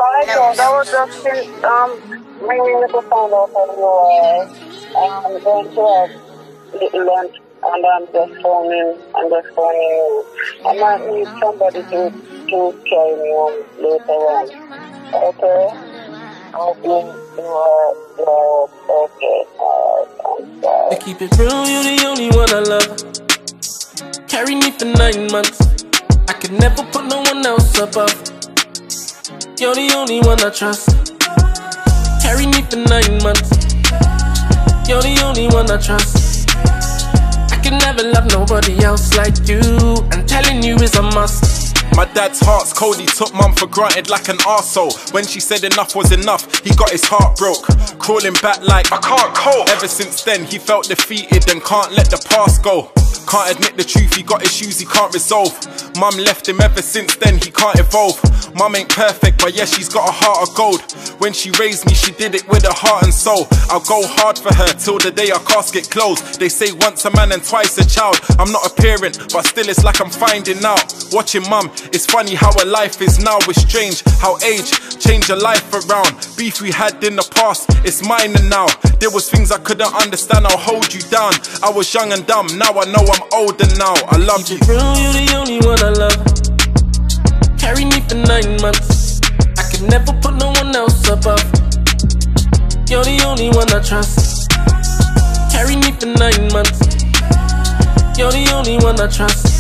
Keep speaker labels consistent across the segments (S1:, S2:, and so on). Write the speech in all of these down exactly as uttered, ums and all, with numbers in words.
S1: I don't. I was just in, um, ringing to find out who you are. I'm going to have little lunch, and I'm just phoning, I'm just phoning you. I might need somebody to, to carry me home later on. Okay? I hope you, you are, you are okay. Alright, I'm sorry.
S2: To keep it real, you're the only one I love. Carry me for nine months. I could never put no one else above. You're the only one I trust. Carry me for nine months. You're the only one I trust. I can never love nobody else like you, and telling you is a must.
S3: My dad's heart's cold, he took mum for granted like an arsehole. When she said enough was enough, he got his heart broke. Crawling back like, I can't cope. Ever since then, he felt defeated and can't let the past go. Can't admit the truth, he got issues he can't resolve. Mum left him, ever since then he can't evolve. Mum ain't perfect, but yeah, she's got a heart of gold. When she raised me, she did it with her heart and soul. I'll go hard for her till the day our casket closed. They say once a man and twice a child. I'm not a parent, but still it's like I'm finding out. Watching mum, it's funny how her life is now. It's strange how age changed her life around. Beef we had in the past, it's mine and now. There was things I couldn't understand, I'll hold you down. I was young and dumb, now I know I'm older now. I love you.
S2: Real, you're the only one I love. Carry me for nine months. I could never put no one else above. You're the only one I trust. Carry me for nine months. You're the only one I trust.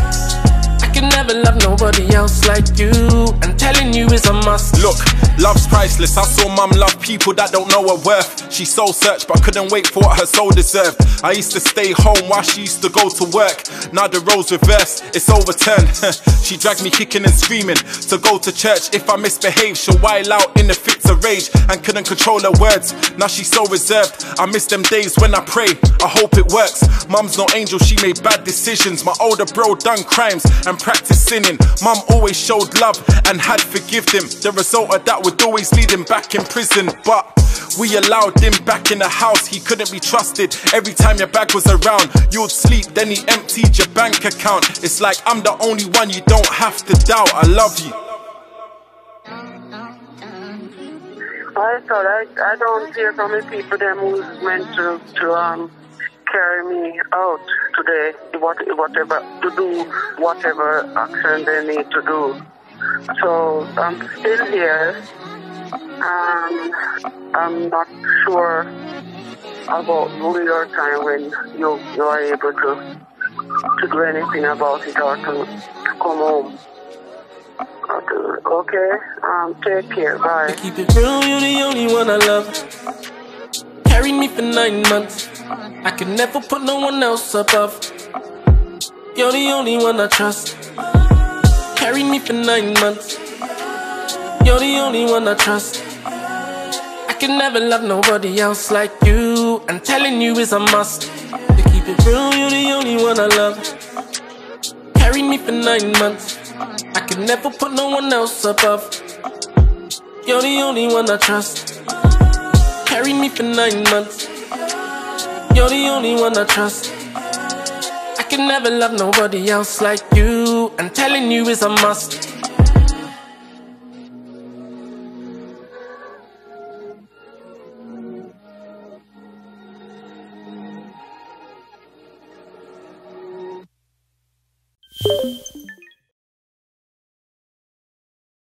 S2: I can never love nobody else like you, and telling you is a must.
S3: Look, love's priceless. I saw mum love people that don't know her worth. She soul searched but couldn't wait for what her soul deserved. I used to stay home while she used to go to work. Now the roles reversed, it's overturned. She dragged me kicking and screaming to go to church. If I misbehave, she'll while out in the fits of rage and couldn't control her words. Now she's so reserved, I miss them days when I pray. I hope it works. Mum's no angel, she made bad decisions. My older bro done crimes and practiced sinning. Mum always showed love and had forgive him. The result of that would always lead him back in prison, but we allowed him back in the house. He couldn't be trusted. Every time your bag was around, you'd sleep, then he emptied your bank account. It's like I'm the only one you don't have to doubt. I love you.
S1: I thought I, I don't hear from the people them who's meant to, to um carry me out today, what, whatever, to do whatever action they need to do. So I'm still here. Um, I'm not sure about your time when you you are able to to do anything about it or to, to come home. Okay, okay. Um, take care. Bye.
S2: To keep it real, you're the only one I love. Carried me for nine months. I could never put no one else above. You're the only one I trust. Carried me for nine months. You're the only one I trust. I can never love nobody else like you, and telling you is a must. To keep it real, you're the only one I love. Carried me for nine months. I could never put no one else above. You're the only one I trust. Carried me for nine months. You're the only one I trust. I can never love nobody else like you, and telling you is a must.
S4: You